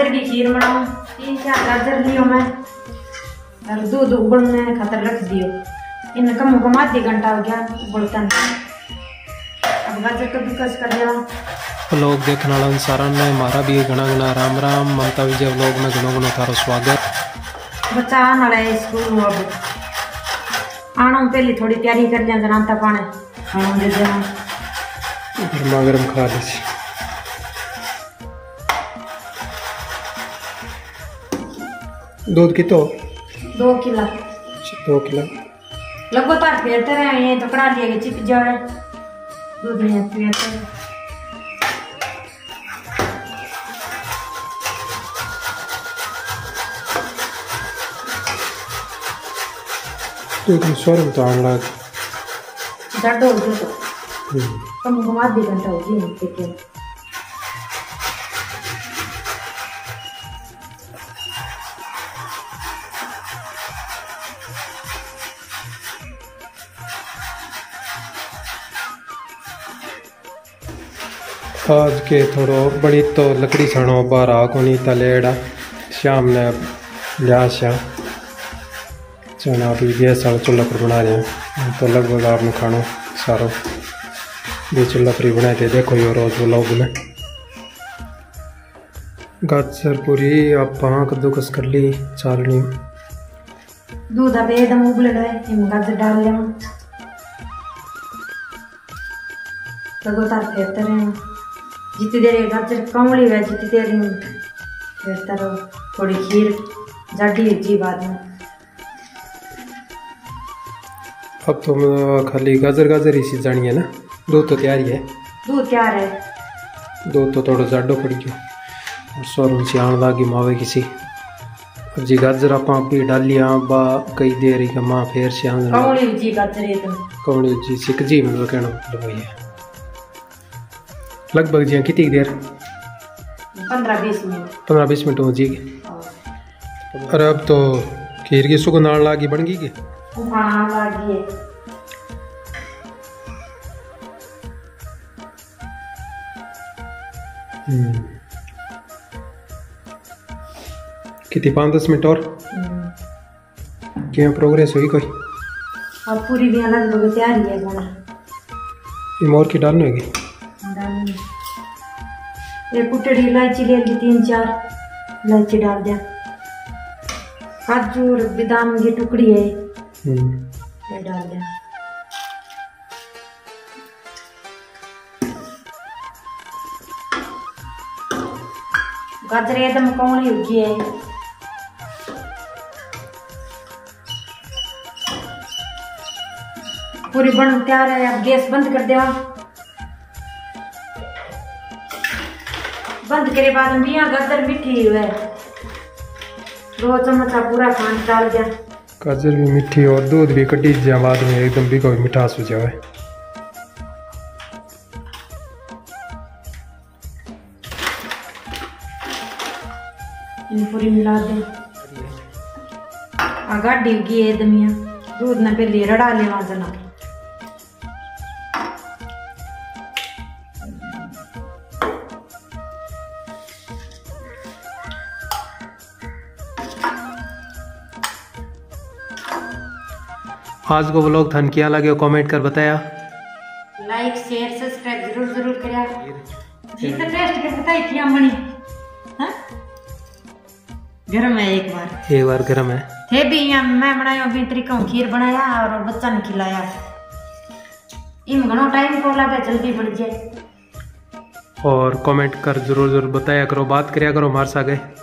गाजर की खीर बनाऊं। 3-4 गाजर लियो मैं और दूध उबलने खातर रख दियो। इन कम से कम आधी घंटा हो गया उबलता नहीं। अब गाजर को कद्दूकस कर दिया। व्लॉग देखने वाला सारा ने हमारा भी घना घना राम राम। ममता विजय व्लॉग में घणो घणो थारो स्वागत। बच्चा आने वाला है स्कूल। अब आना पहले थोड़ी तैयारी कर लिया नाश्ता पाने खाना दे देना। गर्मा गर्म खा ली। दूध की तो 2 किलो 2 किलो लगातार फेरते रहे। ये तो कड़ा लिया चिप जाए दूध नहीं फेरते। दूध में स्वरम तो आने लग ज़्यादा हो गया तो कम से कम आधी घंटा हो गई। आज के थोड़ो बड़ी तो लकड़ी छाणो बाहर आ को नहीं तलेड़ा शाम ने लिया श्या चना अभी गैस वाला चूल्हा पर बना रहे हैं। तो लगभग आपने खानो सारो भी चूल्हा पर ही बनाए थे। देखो यो रोज व्लॉग में गाजर पूरी आप कद्दूकस कर ली चालनी। दूध अब एकदम उबल रहा है। गाजर डाल लिया लगातार फेरते रहे। जितनी देर गाजर कमली हुआ जितनी देर फेरता रहो। थोड़ी खीर जाडी जी बाद में। अब तो खाली गाजर गाजर ही सीजानी है ना। दूध तो तैयार ही है। दूध तैयार है। दूध तो थोड़ा जाडो पड़ गयो और सोरम से आने लगी मावे किसी। अब जी गाजर आप भी डाल लिया बा कई देर ही माँ फेर से कमली जी गाजर एकदम कमली जी सिक जी मतलब कहना मतलब वही है। लगभग जी कितनी देर 15-20 मिनट 15-20 मिनट हो जी। अरे अब तो खीर की सुगंध आने लगी बन गई के कितनी 5-10 मिनट और क्या प्रोग्रेस हुई कोई। और पूरी भी अलग हो तैयार ही है खाना। मोर की डालनी होगी। एक कुटड़ी इलायची ले ली 3-4 इलायची डाल दिया। काजू और बादाम की टुकड़ी है ये डाल दिया। गाजर एकदम कौड़ी उगी है। पूरी बन तैयार है। अब गैस बंद कर दिया। बंद करे बाद में गाजर मीठी हुआ है। 2 चम्मच पूरा खांड डाल दिया। गाजर भी मीठी और दूध भी कटी जा बाद में एकदम भी कोई मिठास हो जाए। इन पूरी मिला दे। गाड़ी उगी एकदम दूध न पहले रड़ा ले वहां जना। आज को व्लॉग थान क्या लगे कमेंट कर बताया। लाइक शेयर सब्सक्राइब जरूर करिया। जी तो टेस्ट के बताई थी अम्मनी। हां गरम है एक बार गरम है थे भी। मैं बनाया भी तरीका खीर बनाया और बच्चा ने खिलाया। इन घणो टाइम को लगे जल्दी बन जाए। और कमेंट कर जरूर बताया करो बात करया करो हमारे सागे।